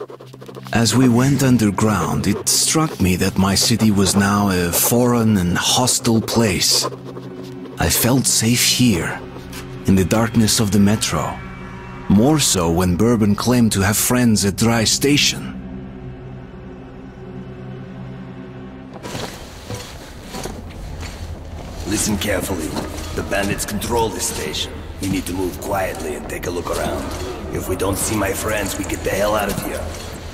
As we went underground, it struck me that my city was now a foreign and hostile place. I felt safe here, in the darkness of the metro. More so when Bourbon claimed to have friends at Dry Station. Listen carefully. The bandits control this station. We need to move quietly and take a look around. If we don't see my friends, we get the hell out of here.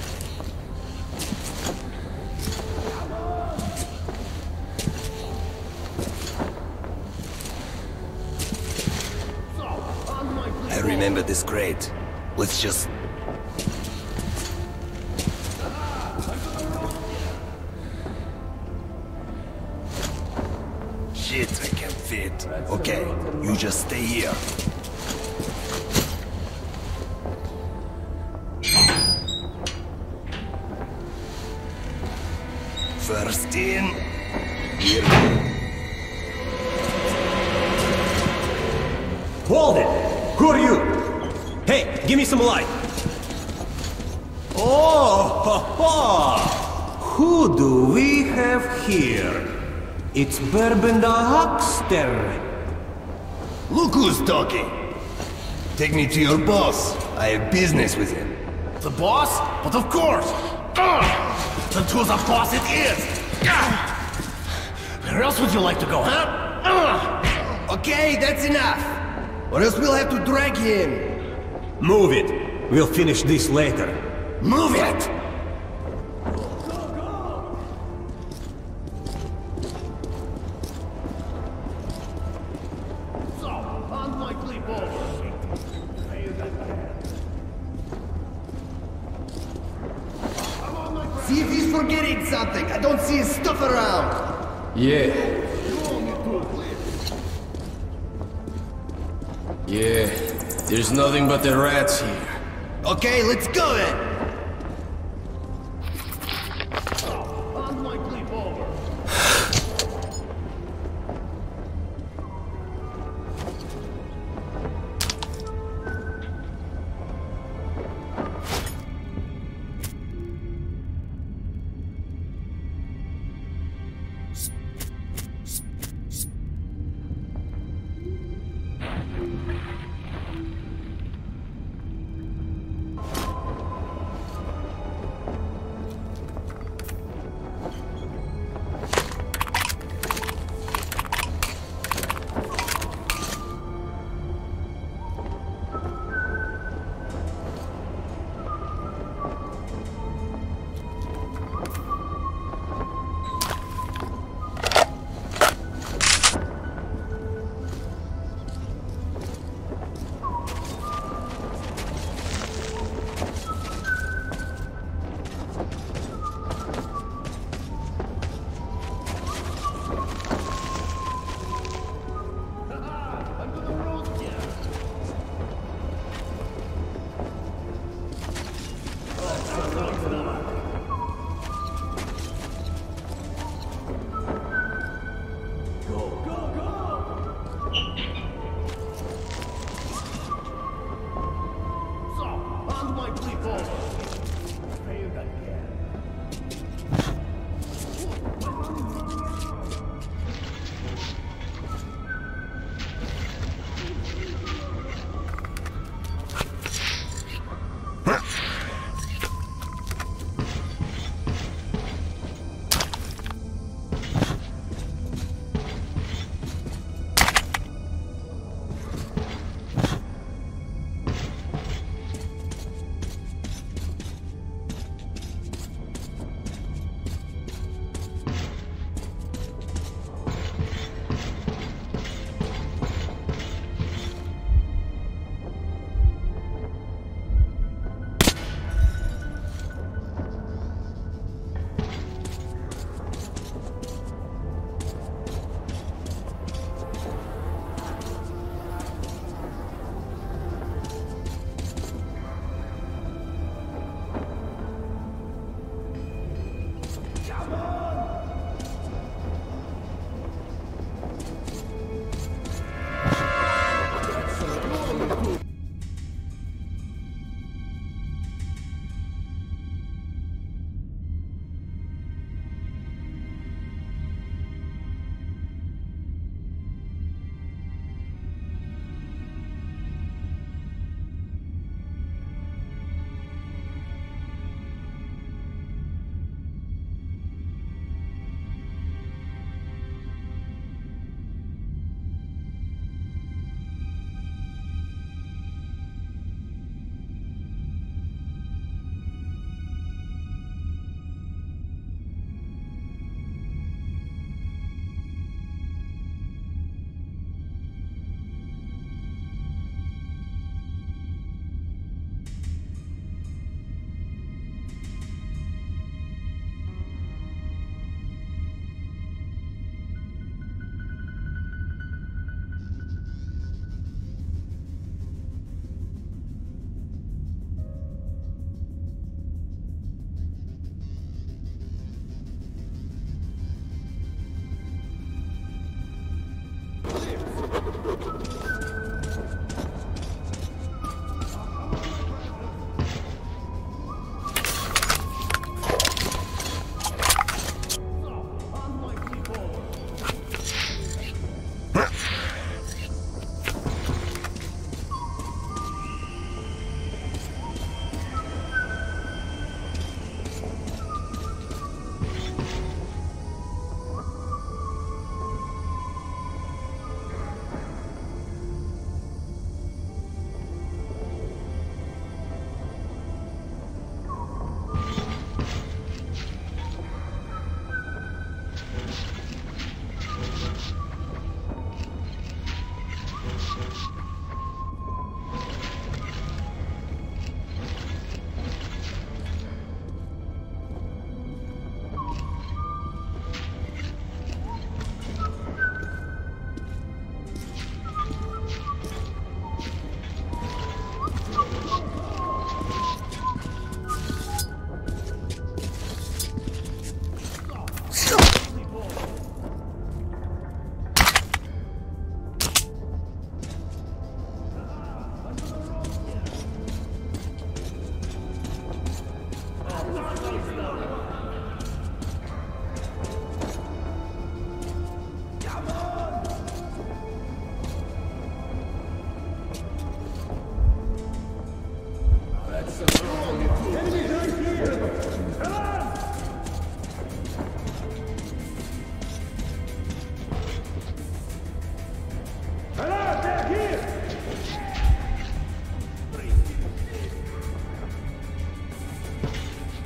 I remember this crate. Let's just... Shit, I can't fit. Okay, you just stay here. First in, here. Hold it! Who are you? Hey, give me some light! Oh, ha, ha. Who do we have here? It's Bourbon the Huckster. Look who's talking. Take me to your boss. I have business with him. The boss? But of course! Then to the boss it is! Where else would you like to go, huh? Okay, that's enough. Or else we'll have to drag him. Move it. We'll finish this later. Move it! See if he's forgetting something. I don't see his stuff around. Yeah. Yeah, there's nothing but the rats here. Okay, let's go then.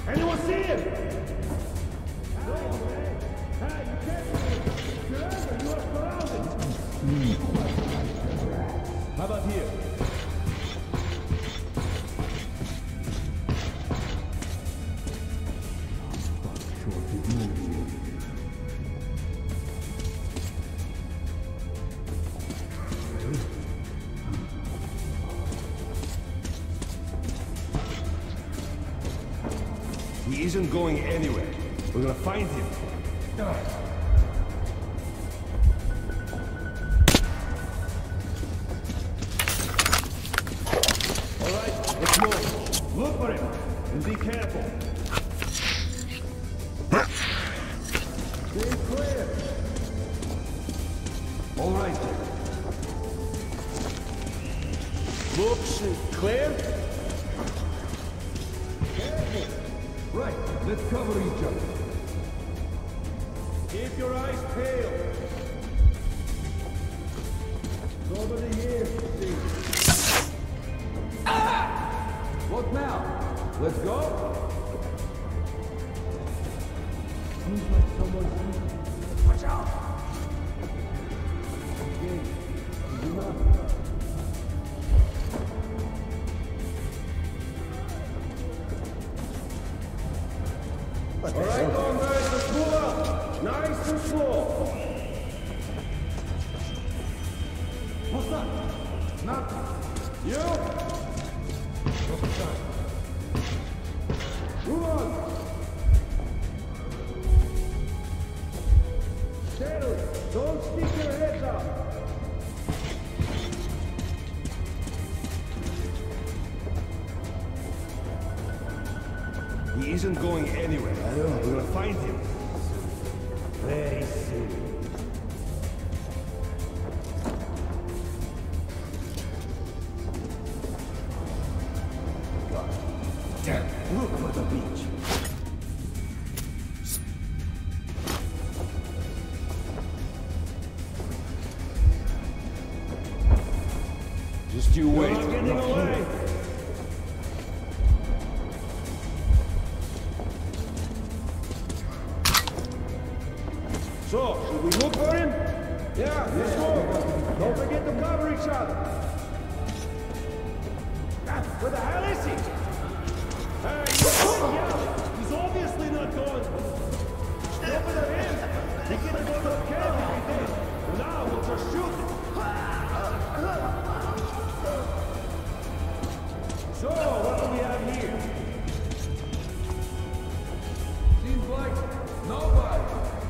Anyone see him? No, man. Hey, you can't see him. Surrender, you are surrounded. How about here? He isn't going anywhere. We're gonna find him. All right, let's move. Look for him and be careful. Stay clear. All right. Looks clear. Right, let's cover each other. Keep your eyes peeled. Over the years, see. Ah! What now? Let's go? Seems like someone's... Watch out! Okay, do not... All right, comrades, let's move up. Nice and slow. What's that? Nothing. You? What's the time? Move on. Steady. Don't stick your heads out. He isn't going anywhere. We're gonna find him. Very soon. God damn, look for the beach. Just you wait. You're not getting away. So, should we look for him? Yeah, let's go. Don't forget to cover each other. Where the hell is he? Hey, he's obviously not going. Over the him. He can go to the camp if he did. Now we'll just shoot him. So, what do we have here? Seems like nobody.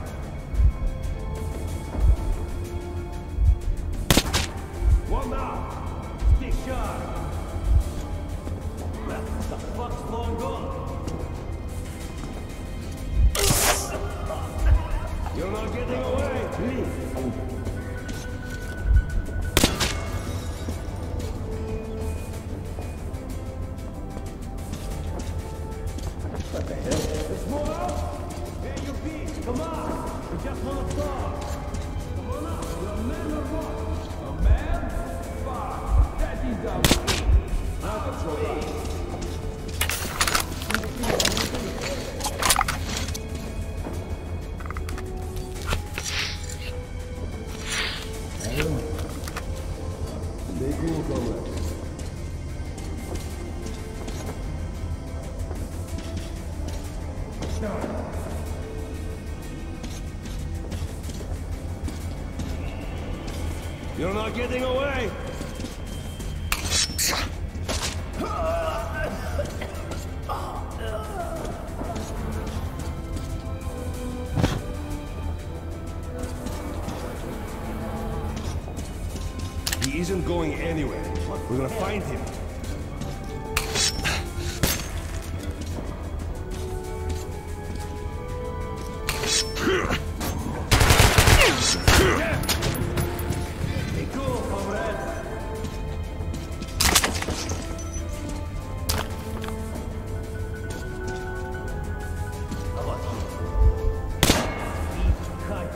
One now! Stick sharp! Well, the fuck's long gone? You're not getting away! Leave! What the hell? Let's move out! Here you be! Come on! We just want to talk! Come on out! You're a man or what? A man? That is the now that's all right. Stay cool, comrade. You're not getting away! He isn't going anywhere. We're gonna find him. Be cool, comrade. How about you? Easy, kind.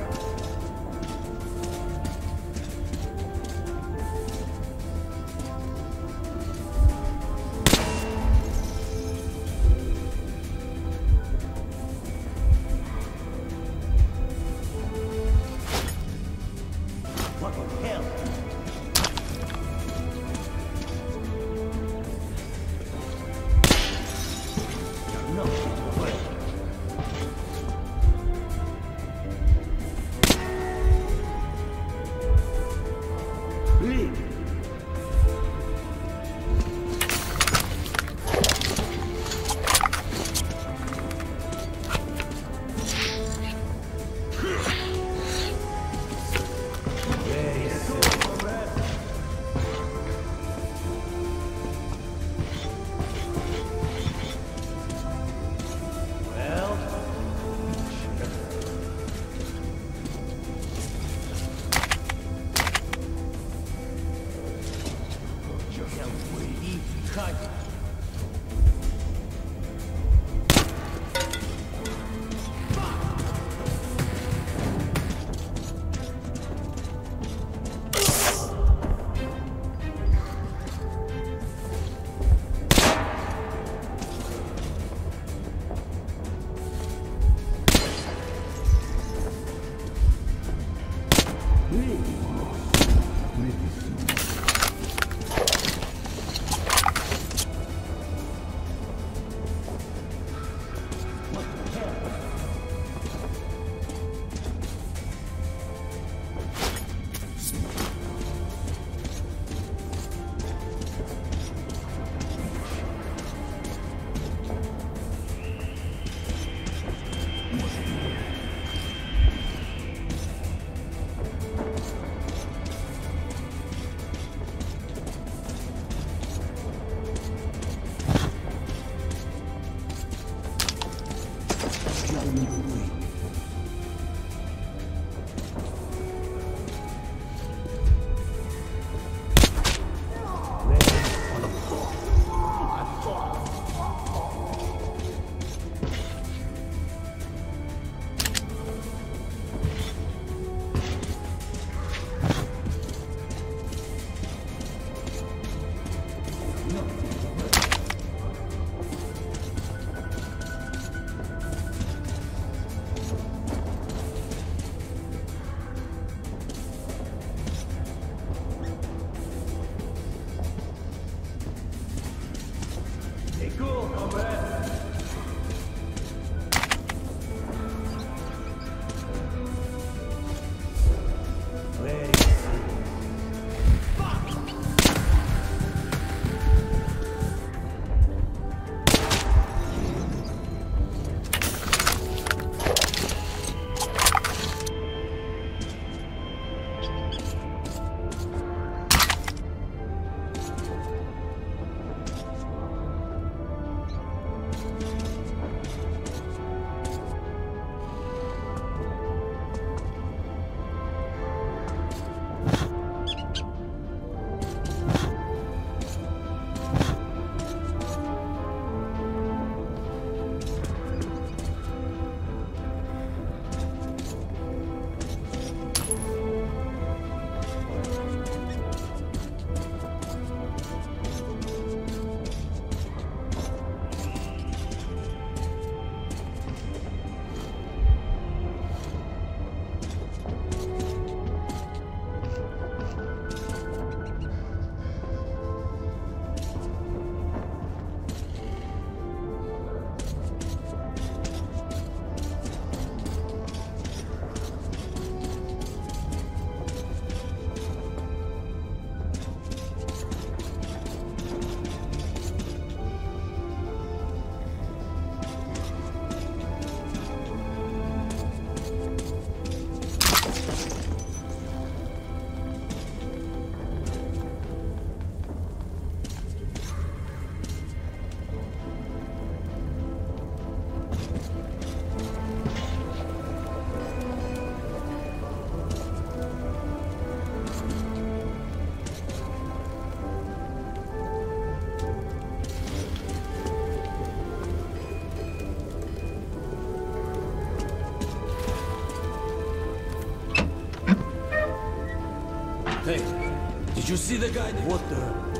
Hey, did you see the guy? What the?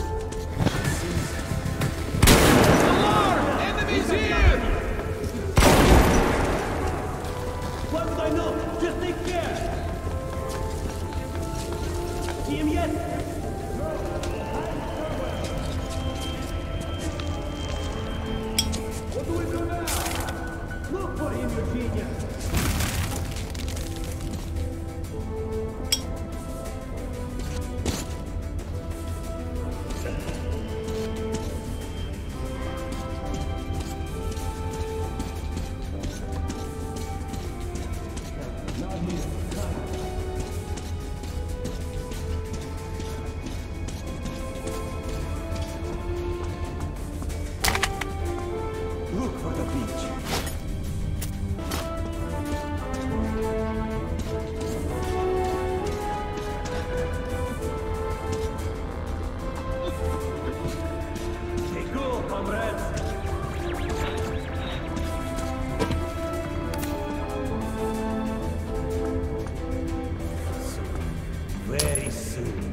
Alarm! Enemies here! Why would I know? Just take care! See him yet? What do we do now? Look for him, you genius! Look for the beach. Stay cool, comrades. Very soon.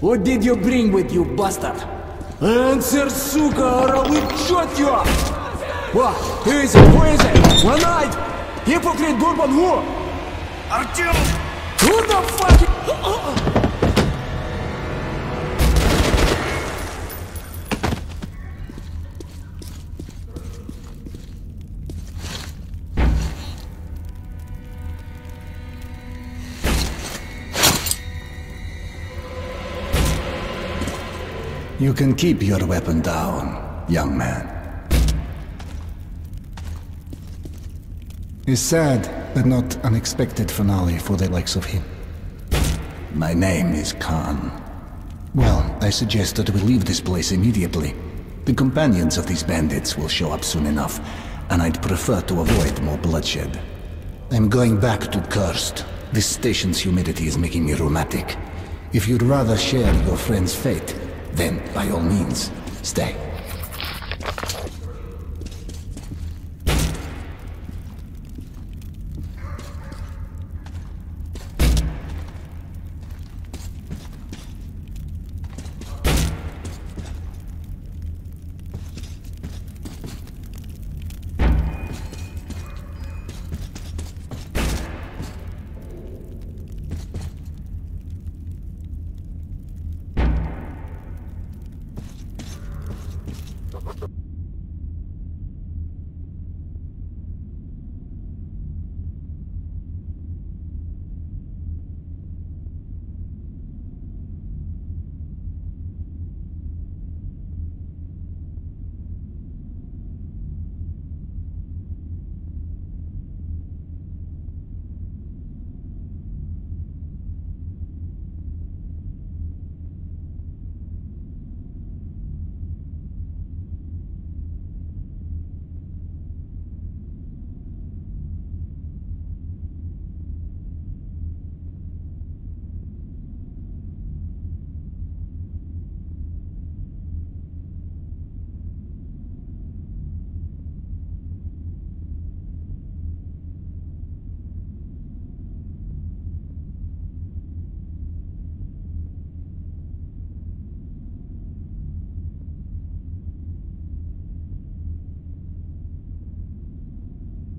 What did you bring with you, bastard? Answer, сука, or I will shoot you! What? Who is it? Who is it? One night! Hypocrite Bourbon who? Artyom! Who the fuck? You can keep your weapon down, young man. A sad, but not unexpected finale for the likes of him. My name is Khan. Well, I suggest that we leave this place immediately. The companions of these bandits will show up soon enough, and I'd prefer to avoid more bloodshed. I'm going back to Cursed. This station's humidity is making me rheumatic. If you'd rather share your friend's fate, then by all means, stay.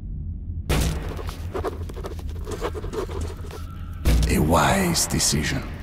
A wise decision.